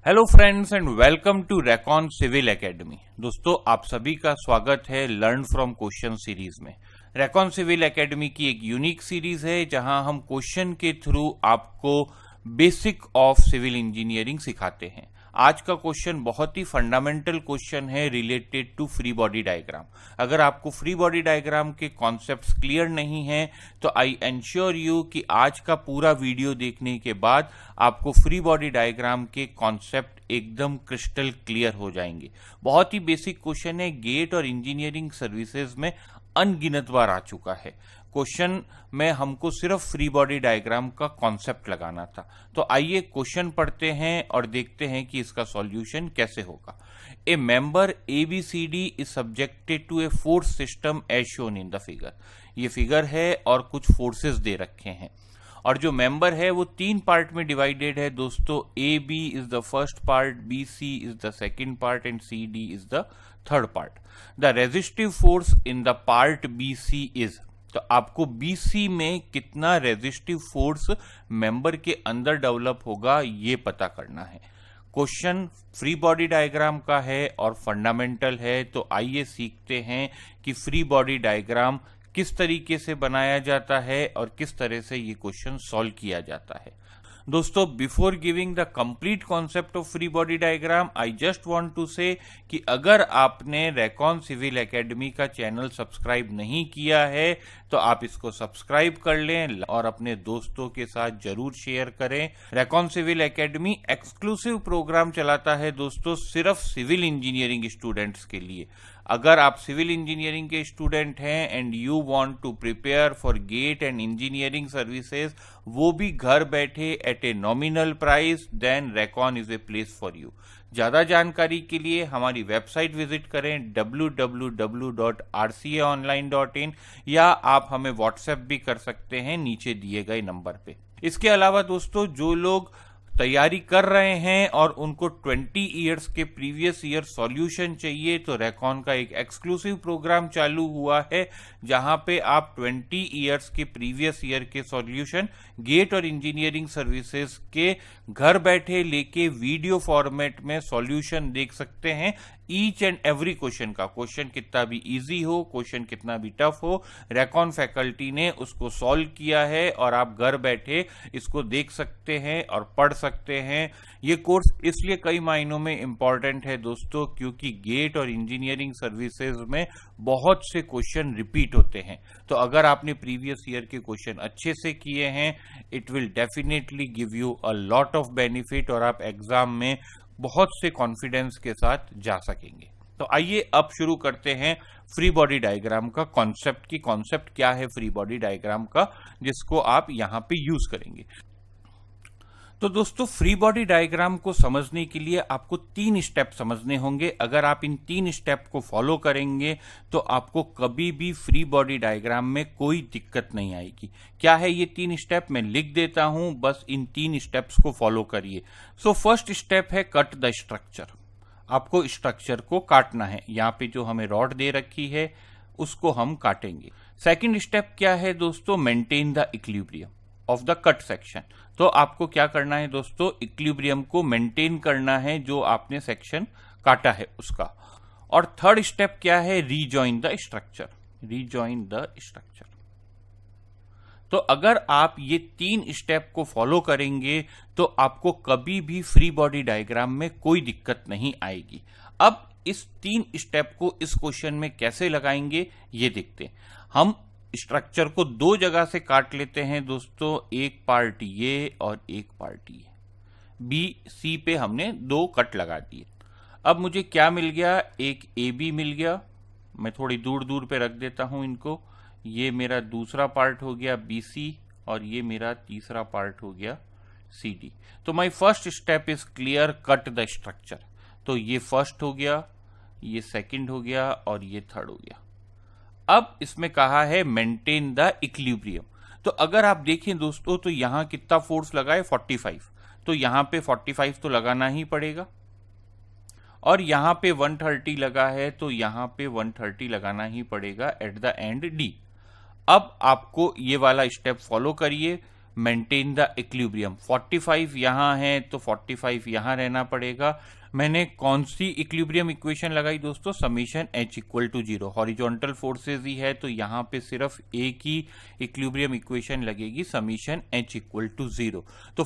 Hello friends and welcome to Recon civil academy. दोस्तों आप सभी का स्वागत है लर्न फ्रॉम क्वेश्चन सीरीज में। रेकॉन सिविल एकेडमी की एक यूनिक सीरीज है जहां हम क्वेश्चन के थ्रू आपको बेसिक ऑफ सिविल इंजीनियरिंग सिखाते हैं। आज का क्वेश्चन बहुत ही फंडामेंटल क्वेश्चन है related to free body diagram. अगर आपको फ्री बॉडी डायग्राम के कॉन्सेप्ट्स क्लियर नहीं हैं तो आई एंश्योर यू कि आज का पूरा वीडियो देखने के बाद आपको फ्री बॉडी डायग्राम के कॉन्सेप्ट एकदम क्रिस्टल क्लियर हो जाएंगे। बहुत ही बेसिक क्वेश्चन है, गेट और इंजीनियरिंग सर्विसेज में अनगिनत बार आ चुका है। क्वेश्चन में हमको सिर्फ फ्री बॉडी डायग्राम का कॉन्सेप्ट लगाना था। तो आइए क्वेश्चन पढ़ते हैं और देखते हैं कि इसका सॉल्यूशन कैसे होगा। A member ABCD is subjected to a force system as shown in the figure. ये फिगर है और कुछ फोर्सेस दे रखे हैं और जो मेंबर है वो तीन पार्ट में डिवाइडेड है दोस्तों। AB is the first part, BC is the second part and CD is the third part. The resistive force in the part BC is, तो आपको BC में कितना रेजिस्टिव फोर्स मेंबर के अंदर डेवलप होगा ये पता करना है। क्वेश्चन फ्री बॉडी डायग्राम का है और फंडामेंटल है, तो आइए सीखते हैं कि फ्री बॉडी डायग्राम किस तरीके से बनाया जाता है और किस तरह से ये क्वेश्चन सॉल्व किया जाता है। दोस्तों before giving the complete concept of free body diagram I just want to say कि अगर आपने रेकॉन सिविल एकेडमी का चैनल सब्सक्राइब नहीं किया है तो आप इसको सब्सक्राइब कर लें और अपने दोस्तों के साथ जरूर शेयर करें। Recon civil academy exclusive program चलाता है दोस्तों सिर्फ सिविल इंजीनियरिंग स्टूडेंट्स के लिए। अगर आप सिविल इंजीनियरिंग के स्टूडेंट हैं and you want to prepare for GATE and engineering services, वो भी घर बैठे at a nominal price, then Recon is a place for you. ज्यादा जानकारी के लिए हमारी वेबसाइट विजिट करें www.rcaonline.in या आप हमें व्हाट्सएप भी कर सकते हैं नीचे दिए गए नंबर पे। इसके अलावा दोस्तों जो लोग तैयारी कर रहे हैं और उनको 20 इयर्स के प्रीवियस ईयर सॉल्यूशन चाहिए तो रेकॉन का एक एक्सक्लूसिव प्रोग्राम चालू हुआ है जहां पे आप 20 इयर्स के प्रीवियस ईयर के सॉल्यूशन गेट और इंजीनियरिंग सर्विसेज के घर बैठे लेके वीडियो फॉर्मेट में सॉल्यूशन देख सकते हैं। ईच एंड एवरी क्वेश्चन का, क्वेश्चन कितना भी इजी हो, क्वेश्चन कितना भी टफ हो, रेकॉन फैकल्टी ने उसको सॉल्व किया है और आप घर बैठे इसको देख सकते हैं और पढ़ सकते हैं। ये कोर्स इसलिए कई मायनों में इंपॉर्टेंट है दोस्तों क्योंकि गेट और इंजीनियरिंग सर्विसेज में बहुत से क्वेश्चन रिपीट होते हैं। तो अगर आपने प्रीवियस ईयर के क्वेश्चन अच्छे से किए हैं it will definitely give you a lot of benefit और आप एग्जाम में बहुत से कॉन्फिडेंस के साथ जा सकेंगे। तो आइए अब शुरू करते हैं फ्री बॉडी डायग्राम का कॉन्सेप्ट की कॉन्सेप्ट क्या है फ्री बॉडी डायग्राम का जिसको आप यहां पे यूज करेंगे। तो दोस्तों फ्री बॉडी डायग्राम को समझने के लिए आपको 3 स्टेप समझने होंगे। अगर आप इन 3 स्टेप को फॉलो करेंगे तो आपको कभी भी फ्री बॉडी डायग्राम में कोई दिक्कत नहीं आएगी। क्या है ये 3 स्टेप, मैं लिख देता हूं, बस इन 3 स्टेप्स को फॉलो करिए। सो फर्स्ट स्टेप है कट द स्ट्रक्चर। आपको स्ट्रक्चर को काटना है। यहाँ पे जो हमें रॉड दे रखी है उसको हम काटेंगे। सेकेंड स्टेप क्या है दोस्तों, maintain the equilibrium of the cut section. तो आपको क्या करना है दोस्तों, इक्विलिब्रियम को मेंटेन करना है जो आपने सेक्शन काटा है उसका। और थर्ड स्टेप क्या है, rejoin the structure. Rejoin the structure. तो अगर आप ये 3 स्टेप को फॉलो करेंगे तो आपको कभी भी फ्री बॉडी डायग्राम में कोई दिक्कत नहीं आएगी। अब इस 3 स्टेप को इस क्वेश्चन में कैसे लगाएंगे ये देखते हैं। हम स्ट्रक्चर को 2 जगह से काट लेते हैं दोस्तों, एक पार्ट ये और एक पार्ट ये। BC पे हमने 2 कट लगा दिए। अब मुझे क्या मिल गया, एक AB मिल गया। मैं थोड़ी दूर दूर पे रख देता हूं इनको। ये मेरा दूसरा पार्ट हो गया BC और ये मेरा तीसरा पार्ट हो गया CD। तो my first step is clear, cut the structure. तो ये फर्स्ट हो गया, ये सेकंड हो गया और ये थर्ड हो गया। अब इसमें कहा है मेंटेन द इक्विलिब्रियम। तो अगर आप देखें दोस्तों तो यहां कितना फोर्स लगा है 45, तो यहां पे 45 तो लगाना ही पड़ेगा और यहां पे 130 लगा है तो यहां पे 130 लगाना ही पड़ेगा एट द एंड D। अब आपको ये वाला स्टेप फॉलो करिए, मेंटेन द इक्विलिब्रियम। 45 यहाँ है तो 45 यहाँ रहना पड़ेगा। मैंने कौन सी इक्विलिब्रियम इक्वेशन लगाई दोस्तों? Summation h equal to 0। Horizontal forces ही है तो यहाँ पे सिर्फ एक ही इक्विलिब्रियम इक्वेशन लगेगी, समीशन h इक्वल टू 0। तो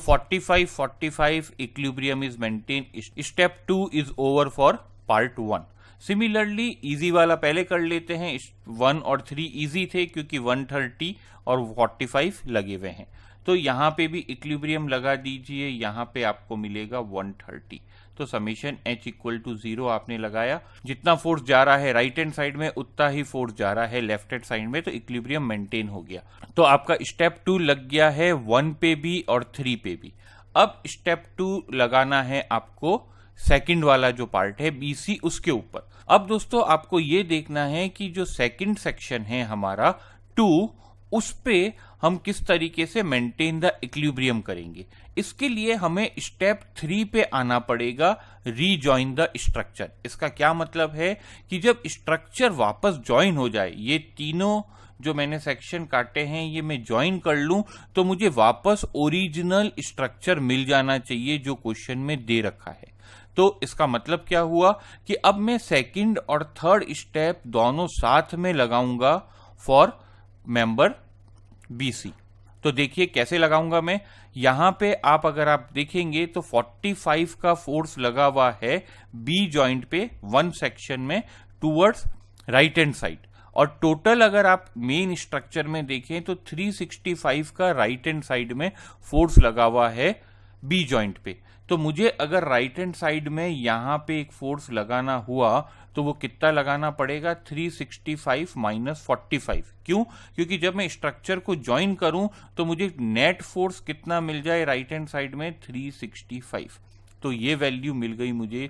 45 equilibrium is maintain. Step 2 is over for part 1। Similarly easy वाला पहले कर लेते हैं। 1 और 3 इजी थे क्योंकि 130 और 45 लगे हुए हैं। तो यहाँ पे भी इक्विलिब्रियम लगा दीजिए, यहाँ पे आपको मिलेगा 130। तो समीशन h इक्वल टू 0 आपने लगाया। जितना फोर्स जा रहा है राइट हैंड साइड में उतना ही फोर्स जा रहा है लेफ्ट हैंड साइड में, तो इक्विलिब्रियम मेंटेन हो गया। तो आपका स्टेप 2 लग गया है 1 पे भी और 3 पे भी। अब स्टेप 2 लगाना है आपको सेकंड वाला जो पार्ट है BC, उसके ऊपर। अब दोस्तों आपको ये देखना है कि जो सेकंड सेक्शन है हमारा 2, उस पे हम किस तरीके से मेंटेन द इक्विलिब्रियम करेंगे। इसके लिए हमें स्टेप 3 पे आना पड़ेगा, रीजॉइन द स्ट्रक्चर। इसका क्या मतलब है कि जब स्ट्रक्चर वापस ज्वाइन हो जाए, ये तीनों जो मैंने सेक्शन काटे हैं ये मैं ज्वाइन कर लूं, तो मुझे वापस ओरिजिनल स्ट्रक्चर मिल जाना चाहिए जो क्वेश्चन में दे रखा है। तो इसका मतलब क्या हुआ कि अब मैं सेकंड और थर्ड स्टेप दोनों साथ में लगाऊंगा फॉर मेंबर BC। तो देखिए कैसे लगाऊंगा मैं। यहां पे अगर आप देखेंगे तो 45 का फोर्स लगा हुआ है B जॉइंट पे 1 सेक्शन में टूवर्ड्स राइट हैंड साइड, और टोटल अगर आप मेन स्ट्रक्चर में देखें तो 365 का राइट हैंड साइड में फोर्स लगा हुआ है B जॉइंट पे। तो मुझे अगर राइट हैंड साइड में यहां पे एक फोर्स लगाना हुआ तो वो कितना लगाना पड़ेगा? 365 माइनस 45। क्यों? क्योंकि जब मैं स्ट्रक्चर को ज्वाइन करूं तो मुझे नेट फोर्स कितना मिल जाए राइट हैंड साइड में? 365। तो ये वैल्यू मिल गई मुझे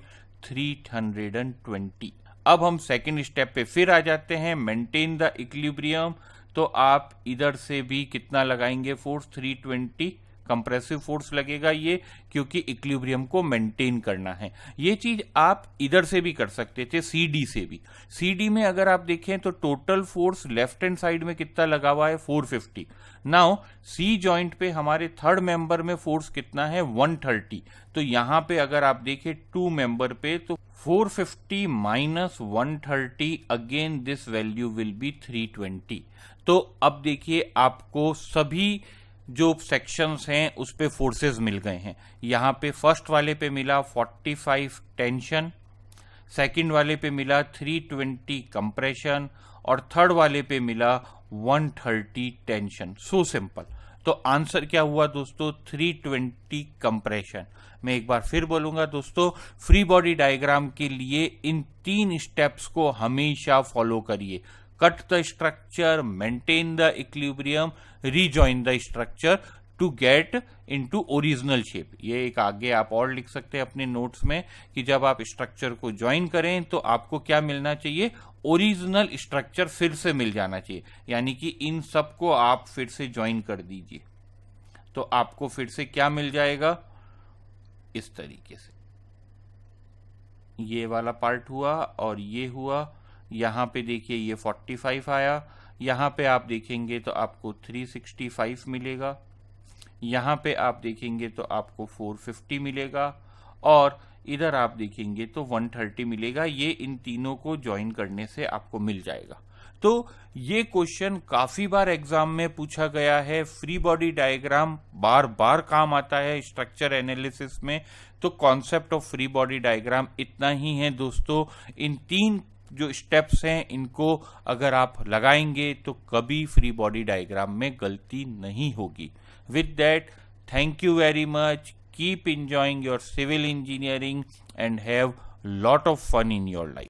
320। अब हम सेकेंड स्टेप पे फिर आ जाते हैं, मेंटेन द इक्विलिब्रियम। तो आप इधर से भी कितना लगाएंगे फोर्स? 320 कंप्रेसिव फोर्स लगेगा ये, क्योंकि इक्विलिब्रियम को मेंटेन करना है। ये चीज आप इधर से भी कर सकते थे, CD से भी। CD में अगर आप देखें तो total force left hand side में कितना लगा हुआ है? 450। नाउ C जॉइंट पे हमारे थर्ड मेंबर में फोर्स कितना है? 130। तो यहां पे अगर आप देखें 2 मेंबर पे तो 450 minus 130, again this value will be 320। तो अब देखिए आपको सभी जो सेक्शंस हैं उस पे फोर्सेस मिल गए हैं। यहां पे फर्स्ट वाले पे मिला 45 टेंशन, सेकंड वाले पे मिला 320 कंप्रेशन, और थर्ड वाले पे मिला 130 टेंशन। So simple. तो आंसर क्या हुआ दोस्तों? 320 कंप्रेशन। मैं एक बार फिर बोलूंगा दोस्तों, फ्री बॉडी डायग्राम के लिए इन 3 स्टेप्स को हमेशा फॉलो करिए। Cut the structure, maintain the equilibrium, rejoin the structure to get into original shape. ये एक आगे आप और लिख सकते हैं अपने नोट्स में कि जब आप स्ट्रक्चर को ज्वाइन करें तो आपको क्या मिलना चाहिए? ओरिजिनल स्ट्रक्चर फिर से मिल जाना चाहिए। यानी कि इन सब को आप फिर से ज्वाइन कर दीजिए तो आपको फिर से क्या मिल जाएगा? इस तरीके से ये वाला पार्ट हुआ और ये हुआ। यहां पे देखिए ये 45 आया, यहां पे आप देखेंगे तो आपको 365 मिलेगा, यहां पे आप देखेंगे तो आपको 450 मिलेगा, और इधर आप देखेंगे तो 130 मिलेगा। ये इन तीनों को ज्वाइन करने से आपको मिल जाएगा। तो ये क्वेश्चन काफी बार एग्जाम में पूछा गया है। फ्री बॉडी डायग्राम बार बार काम आता है स्ट्रक्चर एनालिसिस में। तो concept of free body diagram इतना ही है दोस्तों। इन 3 जो स्टेप्स हैं इनको अगर आप लगाएंगे तो कभी फ्री बॉडी डायग्राम में गलती नहीं होगी। With that, thank you very much. Keep enjoying your civil engineering and have lot of fun in your life.